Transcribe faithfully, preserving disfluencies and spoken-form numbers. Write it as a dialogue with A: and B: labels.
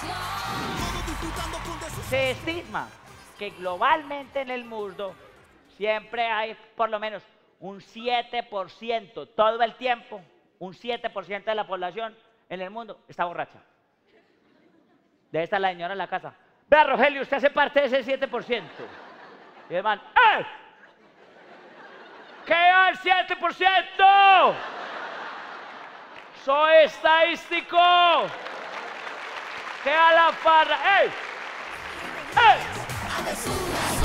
A: Se estima que globalmente en el mundo siempre hay por lo menos un siete por ciento, todo el tiempo, un siete por ciento de la población en el mundo está borracha. Debe estar la señora en la casa. Vea, Rogelio, usted hace parte de ese siete por ciento. Y el man, ¡eh! ¿Qué va el siete por ciento? Soy estadístico. ¿Qué a la farra? ¡Ey! ¡Ey!